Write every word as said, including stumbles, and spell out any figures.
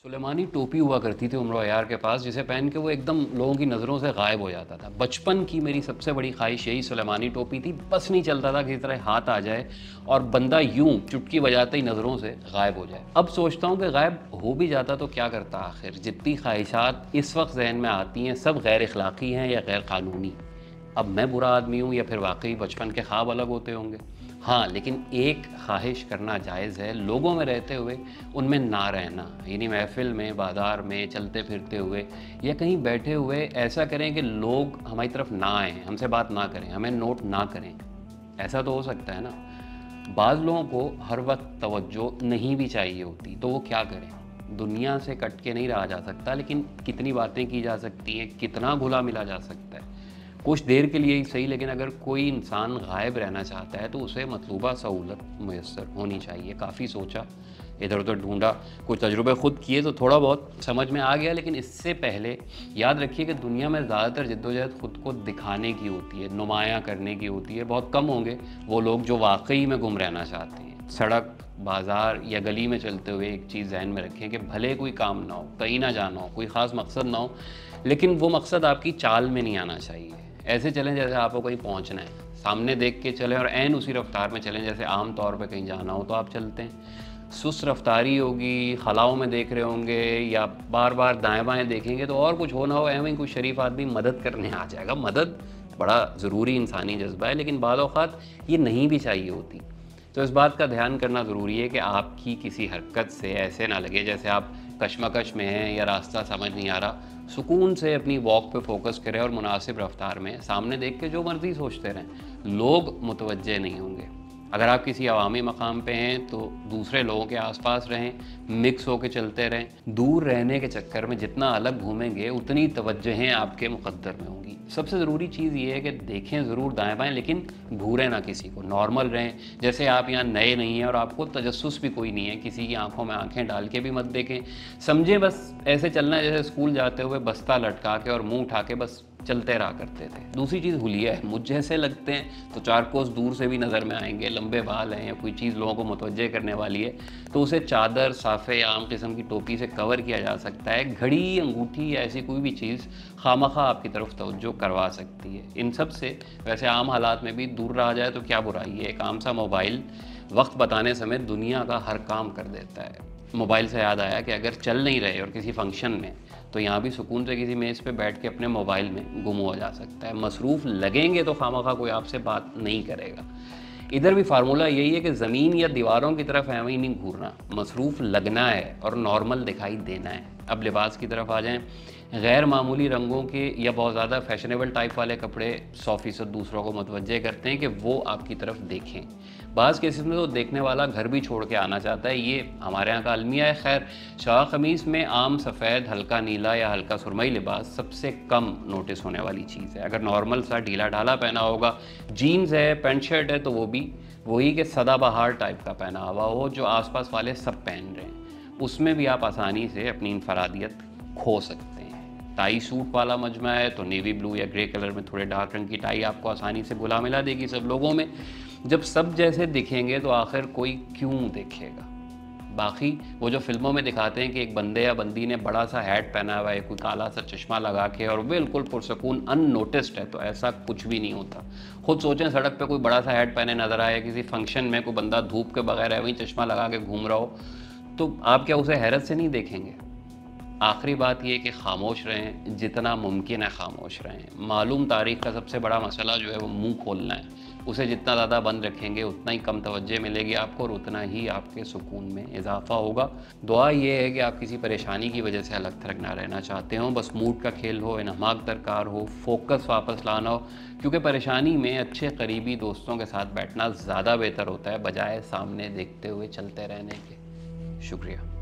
सुलेमानी टोपी हुआ करती थी उमर यार के पास, जिसे पहन के वो एकदम लोगों की नज़रों से गायब हो जाता था। बचपन की मेरी सबसे बड़ी ख्वाहिश यही सुलेमानी टोपी थी। बस नहीं चलता था किसी तरह हाथ आ जाए और बंदा यूं चुटकी बजाते ही नज़रों से गायब हो जाए। अब सोचता हूँ कि गायब हो भी जाता तो क्या करता आखिर। जितनी ख्वाहिशात इस वक्त जहन में आती हैं सब गैर अखलाक़ी हैं या गैर क़ानूनी। अब मैं बुरा आदमी हूँ या फिर वाकई बचपन के ख्वाब अलग होते होंगे। हाँ, लेकिन एक ख्वाहिश करना जायज़ है, लोगों में रहते हुए उनमें ना रहना। यानी महफ़िल में, बाज़ार में चलते फिरते हुए या कहीं बैठे हुए ऐसा करें कि लोग हमारी तरफ ना आएँ, हमसे बात ना करें, हमें नोट ना करें। ऐसा तो हो सकता है ना। बाज़ लोगों को हर वक्त तवज्जो नहीं भी चाहिए होती, तो वो क्या करें। दुनिया से कट के नहीं रहा जा सकता, लेकिन कितनी बातें की जा सकती हैं, कितना घुला मिला जा सकता है। कुछ देर के लिए ही सही, लेकिन अगर कोई इंसान गायब रहना चाहता है तो उसे मतलूबा सहूलत मुयस्सर होनी चाहिए। काफ़ी सोचा, इधर उधर ढूंढा, कुछ तजुर्बे खुद किए तो थोड़ा बहुत समझ में आ गया। लेकिन इससे पहले याद रखिए कि दुनिया में ज़्यादातर जद्दोजहद खुद को दिखाने की होती है, नुमायाँ करने की होती है। बहुत कम होंगे वो लोग जो वाकई में गुम रहना चाहते हैं। सड़क, बाज़ार या गली में चलते हुए एक चीज़ जहन में रखें कि भले कोई काम ना हो, कहीं ना जाना हो, कोई ख़ास मकसद ना हो, लेकिन वो मकसद आपकी चाल में नहीं आना चाहिए। ऐसे चलें जैसे आपको कहीं पहुंचना है, सामने देख के चलें और ऐन उसी रफ्तार में चलें जैसे आम तौर पे कहीं जाना हो तो आप चलते हैं। सुस्त रफ्तारी होगी, खलाओं में देख रहे होंगे या बार बार दाएं बाएं देखेंगे तो और कुछ हो ना हो एवं ही कोई शरीफ आदमी मदद करने आ जाएगा। मदद बड़ा ज़रूरी इंसानी जज्बा है, लेकिन बाज़ औक़ात ये नहीं भी चाहिए होती। तो इस बात का ध्यान करना ज़रूरी है कि आपकी किसी हरकत से ऐसे ना लगे जैसे आप कशमकश में हैं या रास्ता समझ नहीं आ रहा। सुकून से अपनी वॉक पे फोकस करें और मुनासिब रफ्तार में सामने देख के जो मर्ज़ी सोचते रहें। लोग मुतवज्जे नहीं होंगे। अगर आप किसी अवामी मकाम पे हैं तो दूसरे लोगों के आसपास रहें, मिक्स होकर चलते रहें। दूर रहने के चक्कर में जितना अलग घूमेंगे उतनी तवज्जोहें आपके मुक़द्दर में होंगी। सबसे ज़रूरी चीज़ ये है कि देखें ज़रूर दाएं बाएं, लेकिन घूरें ना किसी को। नॉर्मल रहें जैसे आप यहाँ नए नहीं हैं और आपको तजस्सुस भी कोई नहीं है। किसी की आंखों में आंखें डाल के भी मत देखें। समझें बस ऐसे चलना है जैसे स्कूल जाते हुए बस्ता लटका के और मुंह उठा के बस चलते रहा करते थे। दूसरी चीज़ हुलिया है। मुझ जैसे लगते हैं तो चार कोस दूर से भी नज़र में आएंगे। लंबे बाल हैं या कोई चीज़ लोगों को मुतवज्जे करने वाली है तो उसे चादर, साफ़े या आम किस्म की टोपी से कवर किया जा सकता है। घड़ी, अंगूठी या ऐसी कोई भी चीज़ खामखा आपकी तरफ तवज्जो करवा सकती है। इन सब से वैसे आम हालात में भी दूर रहा जाए तो क्या बुराई है। एक आम सा मोबाइल वक्त बताने समेत दुनिया का हर काम कर देता है। मोबाइल से याद आया कि अगर चल नहीं रहे और किसी फंक्शन में तो यहाँ भी सुकून से किसी मेज़ पे बैठ के अपने मोबाइल में गुम हो जा सकता है। मसरूफ़ लगेंगे तो खामखा कोई आपसे बात नहीं करेगा। इधर भी फार्मूला यही है कि ज़मीन या दीवारों की तरफ एवं ही नहीं घूरना, मसरूफ़ लगना है और नॉर्मल दिखाई देना है। अब लिबास की तरफ आ जाएं। गैर मामूली रंगों के या बहुत ज़्यादा फैशनेबल टाइप वाले कपड़े सौ फ़ीसद दूसरों को मुतवज्जे करते हैं कि वो आपकी तरफ देखें। बाज़ केसेस में तो देखने वाला घर भी छोड़ के आना चाहता है। ये हमारे यहाँ का अलमिया है। खैर, शाह क़मीज़ में आम सफ़ेद, हल्का नीला या हल्का सुरमई लिबास सबसे कम नोटिस होने वाली चीज़ है। अगर नॉर्मल सा ढीला ढाला पहना होगा, जीन्स है, पैंट शर्ट है, तो वो भी वही के सदाबहार टाइप का पहना हुआ हो जो आसपास वाले सब पहन रहे हैं। उसमें भी आप आसानी से अपनी इनफरादियत खो सकते हैं। टाई सूट वाला मजमा है तो नेवी ब्लू या ग्रे कलर में थोड़े डार्क रंग की टाई आपको आसानी से घुला मिला देगी सब लोगों में। जब सब जैसे दिखेंगे तो आखिर कोई क्यों देखेगा। बाकी वो जो फिल्मों में दिखाते हैं कि एक बंदे या बंदी ने बड़ा सा हैट पहना हुआ है, कोई काला सा चश्मा लगा के और बिल्कुल पुरसकून अननोटिस्ड है, तो ऐसा कुछ भी नहीं होता। खुद सोचें, सड़क पे कोई बड़ा सा हैट पहने नज़र आए, किसी फंक्शन में कोई बंदा धूप के बगैर है वहीं चश्मा लगा के घूम रहा हो, तो आप क्या उसे हैरत से नहीं देखेंगे। आखिरी बात यह कि खामोश रहें, जितना मुमकिन है खामोश रहें। मालूम तारीख का सबसे बड़ा मसला जो है वो मुंह खोलना है। उसे जितना ज़्यादा बंद रखेंगे उतना ही कम तवज्जो मिलेगी आपको और उतना ही आपके सुकून में इजाफा होगा। दुआ ये है कि आप किसी परेशानी की वजह से अलग थलग ना रहना चाहते हों, बस मूड का खेल हो, इन्हमाक दरकार हो, फोकस वापस लाना हो, क्योंकि परेशानी में अच्छे करीबी दोस्तों के साथ बैठना ज़्यादा बेहतर होता है बजाय सामने देखते हुए चलते रहने के। शुक्रिया।